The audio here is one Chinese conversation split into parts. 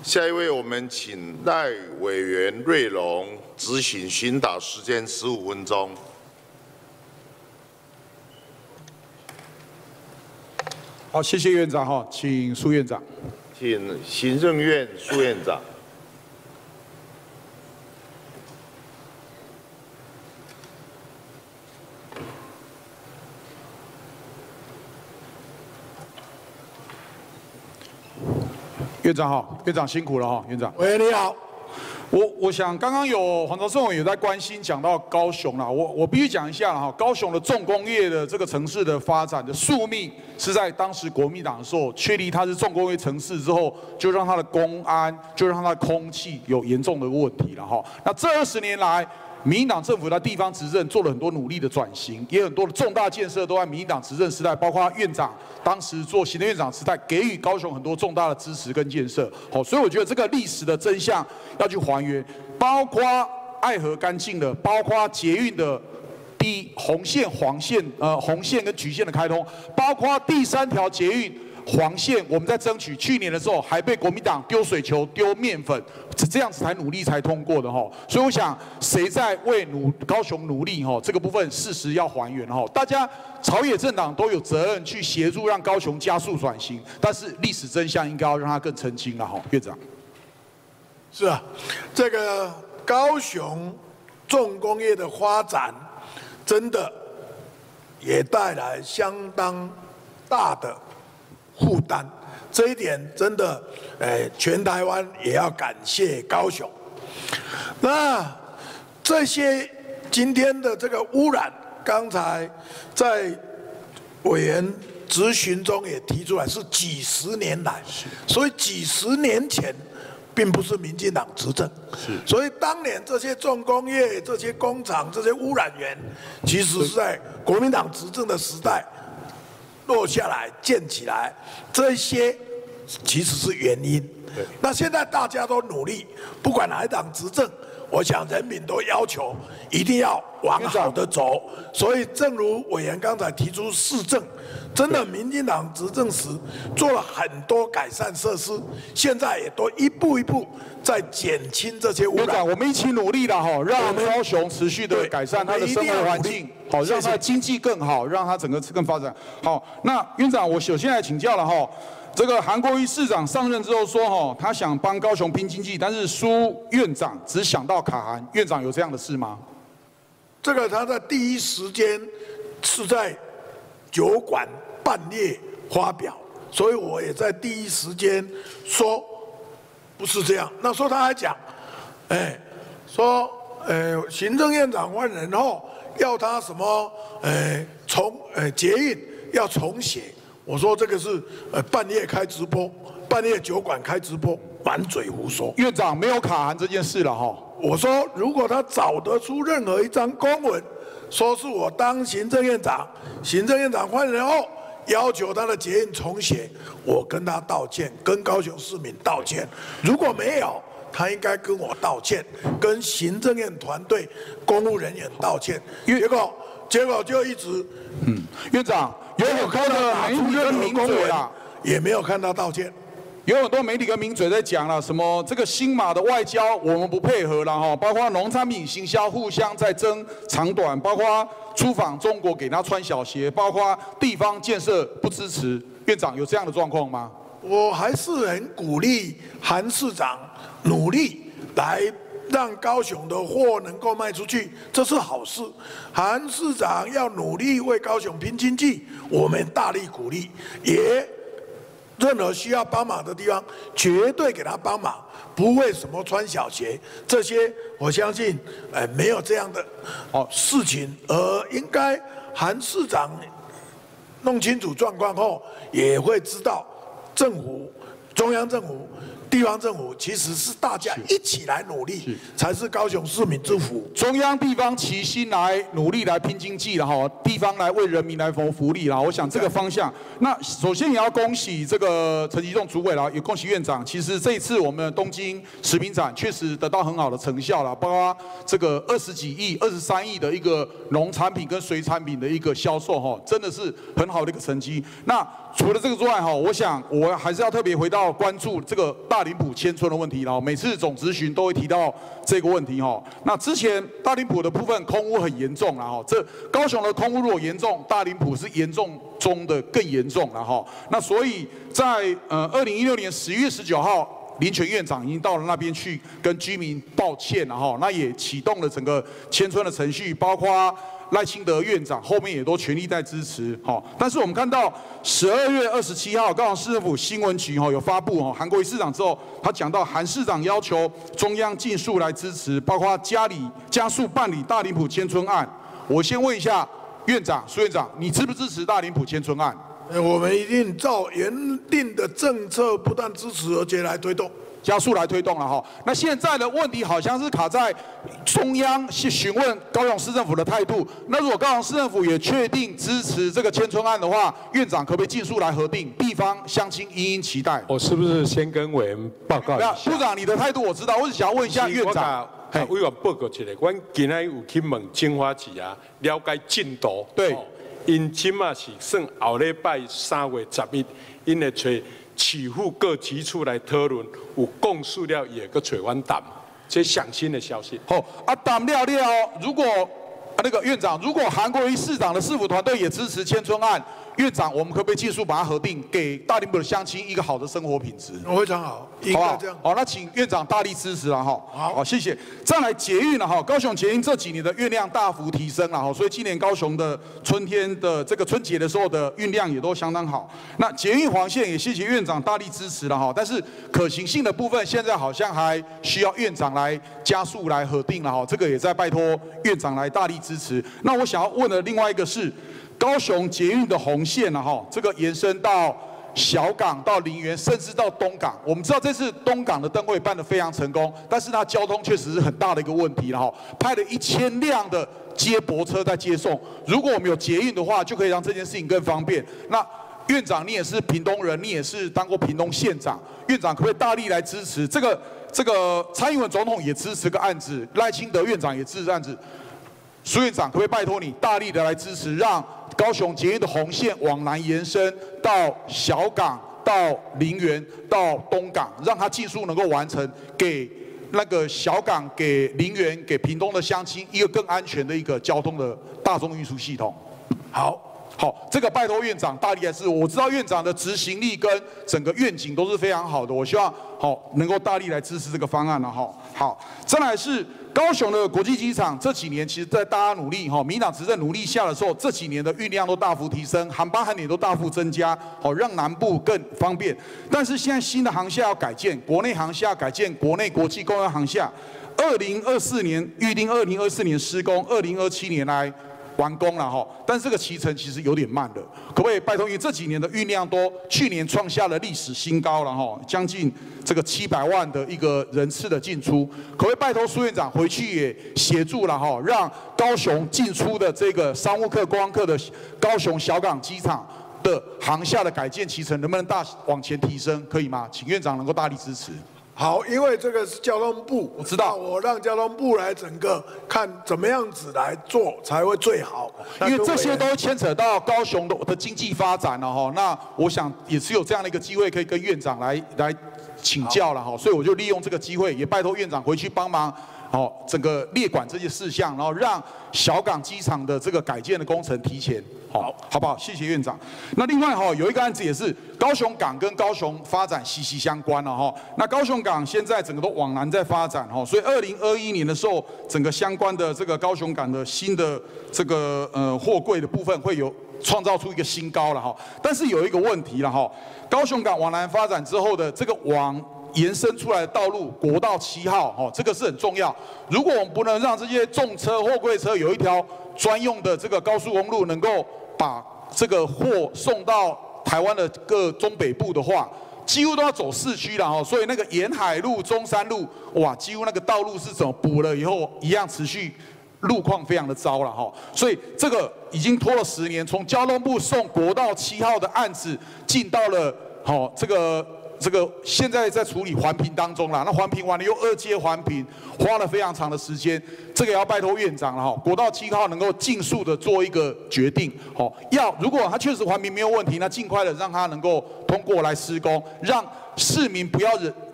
下一位，我们请赖委员瑞隆执行询答时间15分钟。 好，谢谢院长哈，请苏院长。 请行政院苏院长。 院长好，院长辛苦了哈，院长。 喂，你好。 我想刚刚有黄朝胜委有在关心讲到高雄啦，我必须讲一下了哈，高雄的重工业的这个城市的发展的宿命是在当时国民党的时候确立它是重工业城市之后，就让它的公安，就让它的空气有严重的问题了哈。那这20年来，民进党政府在地方执政做了很多努力的转型，也很多的重大建设都在民进党执政时代，包括院长当时做行政院长时代，给予高雄很多重大的支持跟建设。好，所以我觉得这个历史的真相要去还原，包括爱河干净的，包括捷运的红线、黄线、红线跟橘线的开通，包括第3条捷运。黄线，我们在争取，去年的时候还被国民党丢水球、丢面粉，这样子才努力才通过的哈。所以我想，谁在为高雄努力哈？这个部分事实要还原哈。大家朝野政党都有责任去协助让高雄加速转型，但是历史真相应该要让它更澄清了哈。院长， 是啊，这个高雄重工业的发展，真的也带来相当大的负担，这一点真的，全台湾也要感谢高雄。那这些今天的这个污染，刚才在委员质询中也提出来，是几十年来，所以几十年前并不是民进党执政，所以当年这些重工业、这些工厂、这些污染源，其实是在国民党执政的时代落下来、建起来，这些其实是原因。那现在大家都努力，不管哪一党执政，我想人民都要求一定要往好的走。所以，正如委员刚才提出市政，真的民进党执政时做了很多改善设施，现在也都一步一步在减轻这些污染。 院长，我们一起努力了哈，让高雄持续的改善它的生活环境。好，让它的经济更好，让它整个更发展。好，那院长，我首先来请教了哈，这个韩国瑜市长上任之后说哈，他想帮高雄拼经济，但是苏院长只想到卡韩，院长有这样的事吗？ 这个他在第一时间是在酒馆半夜发表，所以我也在第一时间说不是这样。那时候他还讲，说行政院长换人后。要他什么？捷运要重写。我说这个是半夜开直播，半夜酒馆开直播，满嘴胡说。 院长没有卡韩这件事了哈。 我说如果他找得出任何一张公文，说是我当行政院长，行政院长换人后要求他的捷运重写，我跟他道歉，跟高雄市民道歉。如果没有，他应该跟我道歉，跟行政院团队、公务人员道歉。结果就一直， 院长有很多的媒体跟名嘴啦， 也没有看他道歉。 有很多媒体跟名嘴在讲了，什么这个新马的外交我们不配合了哈，包括农产品行销互相在争长短，包括出访中国给他穿小鞋，包括地方建设不支持。院长有这样的状况吗？ 我还是很鼓励韩市长努力来让高雄的货能够卖出去，这是好事。韩市长要努力为高雄拼经济，我们大力鼓励，也任何需要帮忙的地方，绝对给他帮忙，不为什么穿小鞋这些，我相信没有这样的事情，而应该韩市长弄清楚状况后，也会知道政府、中央政府、地方政府其实是大家一起来努力，才是高雄市民之福。 中央、地方齐心来努力来拼经济了哈，地方来为人民来谋福利啦。我想这个方向，那首先也要恭喜这个陈吉仲主委啦，也恭喜院长。其实这一次我们东京食品展确实得到很好的成效啦，包括这个20几亿、23亿的一个农产品跟水产品的一个销售哈，真的是很好的一个成绩。那除了这个之外哈，我想我还是要特别回到关注这个大大林埔迁村的问题了。每次总质询都会提到这个问题哈。那之前大林埔的部分空污很严重了哈，这高雄的空污如果严重，大林埔是严重中的更严重了哈。那所以在2016年11月19号。林权院长已经到了那边去跟居民道歉了哈，那也启动了整个迁村的程序，包括赖清德院长后面也都全力在支持哈。但是我们看到12月27号，高雄市政府新闻局有发布韩国瑜市长之后，他讲到韩市长要求中央尽速来支持，包括加速办理大林埔迁村案。我先问一下院长、苏院长，你支不支持大林埔迁村案？ 我们一定照原定的政策，不但支持，而且来推动， 加速来推动了哈。那现在的问题好像是卡在中央去询问高雄市政府的态度。那如果高雄市政府也确定支持这个迁村案的话，院长可不可以尽速来核定？地方乡亲殷殷期待。 我是不是先跟委员报告一下？ 部长，你的态度我知道，我只想要问一下院长。 委员报告一下，阮今仔有去问经发局啊，了解进度。 对。 因即嘛是算后礼拜3月11，因会找市府各局处来讨论，有共识了也个找阮谈，这上新的消息。 好，谈了，如果那个院长，如果韩国瑜市长的市府团队也支持迁村案，院长，我们可不可以尽速把它核定，给大林埔的乡亲一个好的生活品质？ 非常好，应该这样。 好，那请院长大力支持了哈。好，谢谢。再来捷运了哈，高雄捷运这几年的运量大幅提升了哈，所以今年高雄的春天的这个春节的时候的运量也都相当好。那捷运黄线也谢谢院长大力支持了哈，但是可行性的部分现在好像还需要院长来加速来核定了哈，这个也在拜托院长来大力支持。那我想要问的另外一个是。高雄捷运的红线这个延伸到小港、到林园，甚至到东港。我们知道这次东港的灯会办得非常成功，但是它交通确实是很大的一个问题了派了1000辆的接驳车在接送。如果我们有捷运的话，就可以让这件事情更方便。那院长，你也是屏东人，你也是当过屏东县长，院长可不可以大力来支持这个？蔡英文总统也支持个案子，赖清德院长也支持案子。苏院长，可不可以拜托你大力的来支持，让高雄捷运的红线往南延伸到小港、到林园、到东港，让它技术能够完成，给那个小港、给林园、给屏东的乡亲一个更安全的一个交通的大众运输系统。好，这个拜托院长大力来支持。我知道院长的执行力跟整个愿景都是非常好的，我希望能够大力来支持这个方案了好，再来是。高雄的国际机场这几年，其实在大家努力民进党执政努力下的时候，这几年的运量都大幅提升，航班也都大幅增加，让南部更方便。但是现在新的航厦要改建，国内航厦改建国内国际公用航厦，2024年预定2024年施工，2027年来完工了但是这个期程其实有点慢了，可不可以拜托？因为这几年的运量都去年创下了历史新高了将近这个700万的一个人次的进出，可不可以拜托苏院长回去也协助了让高雄进出的这个商务客、观光客的高雄小港机场的航厦的改建期程能不能往前提升？可以吗？请院长能够大力支持。 好，因为这个是交通部， 我知道， 我让交通部来整个看怎么样子来做才会最好。 因为这些都牵扯到高雄的经济发展了那我想也是有这样的一个机会可以跟院长来请教了所以我就利用这个机会，也拜托院长回去帮忙整个列管这些事项，然后让小港机场的这个改建的工程提前。好不好？谢谢院长。那另外有一个案子也是高雄港跟高雄发展息息相关了那高雄港现在整个都往南在发展所以2021年的时候，整个相关的这个高雄港的新的这个货柜的部分会有创造出一个新高了但是有一个问题了高雄港往南发展之后的这个往延伸出来的道路国道7号这个是很重要。如果我们不能让这些重车货柜车有一条专用的这个高速公路，能够把这个货送到台湾的各中北部的话，几乎都要走市区了所以那个沿海路、中山路，哇，几乎那个道路是怎么补了以后一样持续路况非常的糟了所以这个已经拖了10年，从交通部送国道7号的案子进到了这个现在在处理环评当中啦，那环评完了又2阶环评，花了非常长的时间，这个也要拜托院长了国道7号能够尽速的做一个决定如果他确实环评没有问题，那尽快的让他能够通过来施工，让市民不要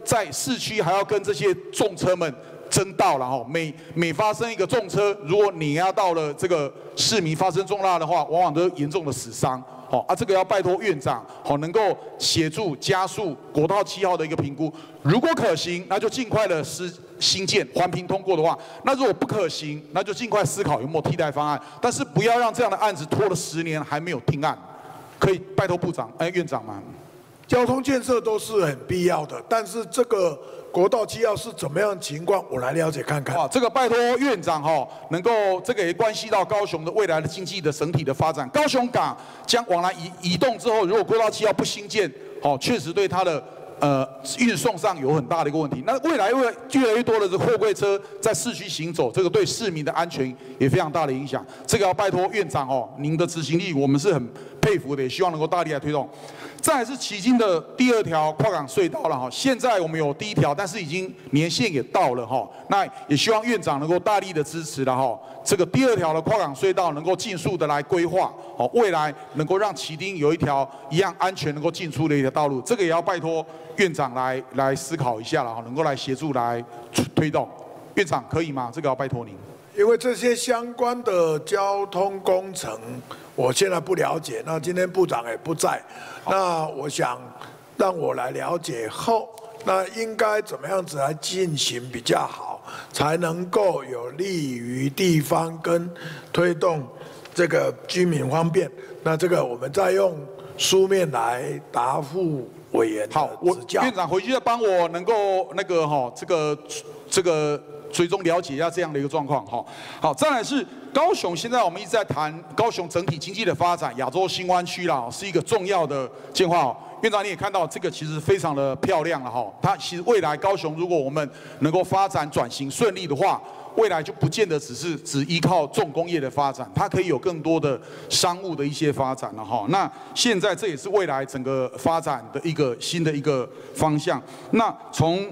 在市区还要跟这些重车们争道了哈。每发生一个重车，如果碾压到了这个市民发生重大的话，往往都严重的死伤。这个要拜托院长能够协助加速国道7号的一个评估。如果可行，那就尽快的新建环评通过的话，那如果不可行，那就尽快思考有没有替代方案。但是不要让这样的案子拖了10年还没有定案。可以拜托院长吗？ 交通建设都是很必要的，但是这个国道7号是怎么样的情况，我来了解看看。 这个拜托院长能够这个也关系到高雄的未来的经济的整体的发展。高雄港将往来移动之后，如果国道7号不新建，确实对它的运送上有很大的一个问题。那未来越来越多的货柜车在市区行走，这个对市民的安全也非常大的影响。这个要拜托院长您的执行力我们是很佩服的，也希望能够大力来推动。再来是旗津的第2条跨港隧道了现在我们有第1条，但是已经年限也到了那也希望院长能够大力的支持了这个第2条的跨港隧道能够尽速的来规划未来能够让旗津有一条一样安全能够进出的一条道路，这个也要拜托院长来思考一下了能够来协助来推动。院长可以吗？这个要拜托您。 因为这些相关的交通工程，我现在不了解。那今天部长也不在，那我想让我来了解后，那应该怎么样子来进行比较好，才能够有利于地方跟推动这个居民方便。那这个我们再用书面来答复委员的指教。 院长回去再帮我能够这个追踪了解一下这样的一个状况好，再来是高雄，现在我们一直在谈高雄整体经济的发展，亚洲新湾区啦是一个重要的建化院长你也看到这个其实非常的漂亮了它其实未来高雄如果我们能够发展转型顺利的话，未来就不见得只依靠重工业的发展，它可以有更多的商务的一些发展了那现在这也是未来整个发展的一个新的一个方向。那从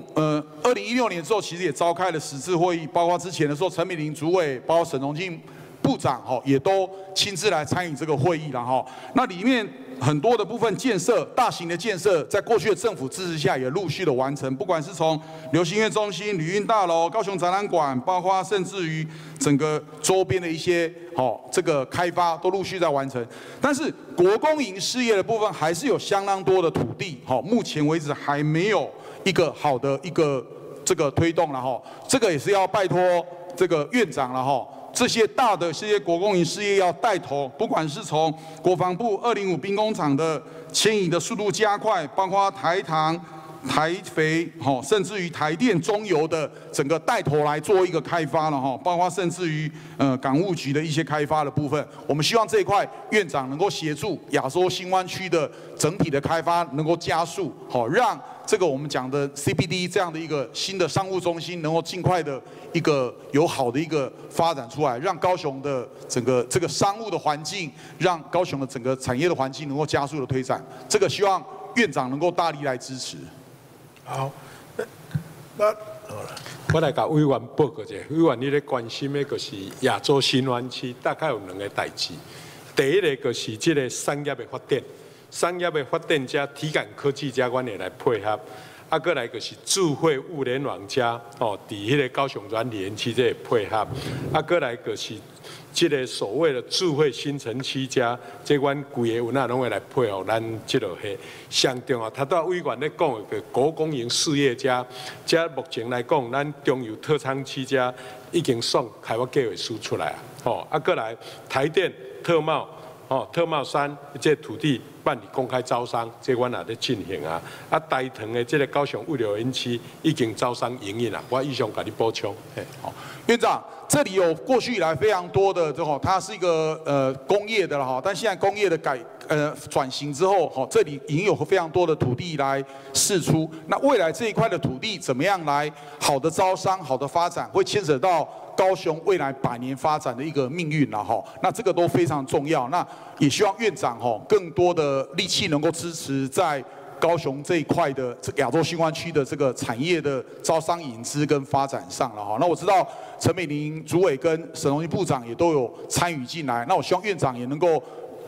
2016年之后，其实也召开了10次会议，包括之前的时候陈美伶主委，包括沈荣津部长也都亲自来参与这个会议了那里面很多的部分建设，大型的建设，在过去的政府支持下也陆续的完成，不管是从流行音乐中心、旅运大楼、高雄展览馆，包括甚至于整个周边的一些这个开发都陆续在完成。但是国公营事业的部分还是有相当多的土地目前为止还没有一个好的一个这个推动了这个也是要拜托这个院长了这些大的这些国公营事业要带头，不管是从国防部205兵工厂的迁移的速度加快，包括台糖、台肥，甚至于台电、中油的整个带头来做一个开发了包括甚至于港务局的一些开发的部分，我们希望这一块院长能够协助亚洲新湾区的整体的开发能够加速，让这个我们讲的 CBD 这样的一个新的商务中心能够尽快的一个有好的一个发展出来，让高雄的整个这个商务的环境，让高雄的整个产业的环境能够加速的推展，这个希望院长能够大力来支持。 好，那我来甲委员报告一下，委员你咧关心的就是亚洲新湾区大概有2个代志，第一个就是这个产业的发展。产业的发展加体感科技加，阮会来配合，过来就是智慧物联网加伫迄个高雄软体园区这配合，过来就是这个所谓的智慧新城区加，这阮规个有哪拢会来配合咱这落去。上重要，他到委员咧讲的国公营事业加目前来讲，咱中油特产区加已经算开发计划书出来过来台电特茂。特茂山这土地办理公开招商，这阮也在进行啊。台糖的这个高雄物流园区已经招商营运了，我以上给你补充。 院长，这里有过去以来非常多的它是一个工业的了但现在工业的转型之后这里已经有非常多的土地来释出。那未来这一块的土地怎么样来好的招商、好的发展，会牵扯到高雄未来100年发展的一个命运了那这个都非常重要。那也希望院长更多的力气能够支持在高雄这一块的亚洲新湾区的这个产业的招商引资跟发展上了那我知道陈美伶主委跟沈荣津部长也都有参与进来，那我希望院长也能够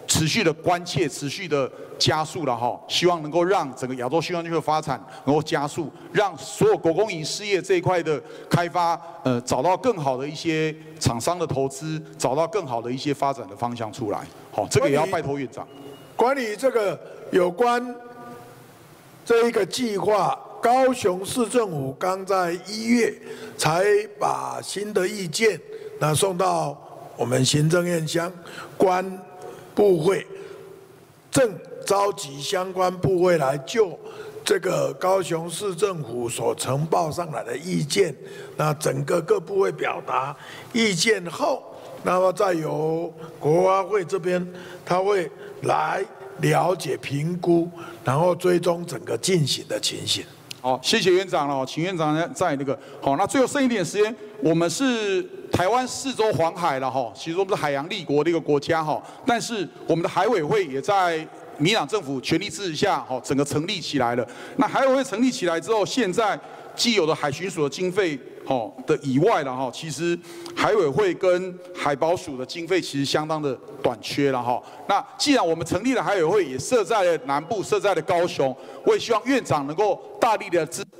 持续的关切，持续的加速了哈，希望能够让整个亚洲新湾区的发展能够加速，让所有国公营事业这一块的开发，找到更好的一些厂商的投资，找到更好的一些发展的方向出来。好，这个也要拜托院长。 关于这个有关这一个计划，高雄市政府刚在1月才把新的意见送到我们行政院相关部会，正召集相关部会来就这个高雄市政府所呈报上来的意见，那整个各部会表达意见后，那么再由国发会这边，他会来了解评估，然后追踪整个进行的情形。 好，谢谢院长了，请院长在那个好，那最后剩一点时间，我们是台湾四周环海了哈，其实我们是海洋立国的一个国家哈，但是我们的海委会也在民进党政府全力支持下，哈，整个成立起来了。那海委会成立起来之后，现在既有的海巡署的经费，的以外了哈，其实海委会跟海保署的经费其实相当的短缺了哈。那既然我们成立了海委会，也设在了南部，设在了高雄，我也希望院长能够大力的支。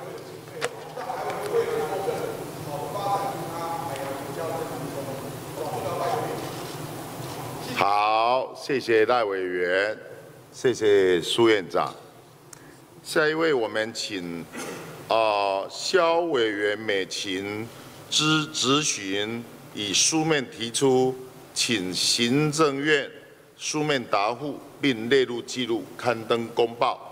好，谢谢赖委员，谢谢苏院长。下一位，我们请萧委员美琴质询以书面提出，请行政院书面答复，并列入记录，刊登公报。